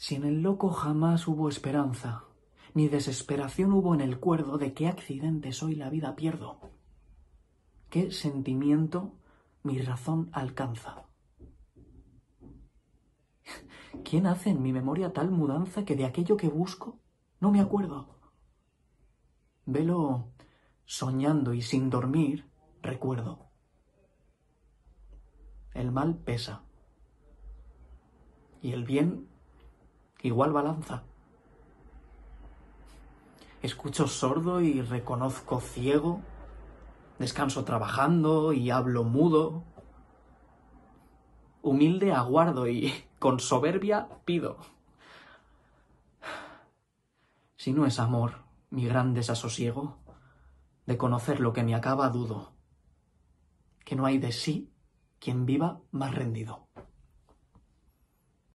Si en el loco jamás hubo esperanza, ni desesperación hubo en el cuerdo, ¿de qué accidente hoy la vida pierdo? ¿Qué sentimiento mi razón alcanza? ¿Quién hace en mi memoria tal mudanza que de aquello que busco no me acuerdo? Velo soñando y sin dormir, recuerdo. El mal pesa y el bien igual balanza. Escucho sordo y reconozco ciego, descanso trabajando y hablo mudo. Humilde aguardo y con soberbia pido. Si no es amor mi gran desasosiego, de conocer lo que me acaba dudo, que no hay de sí quien viva más rendido.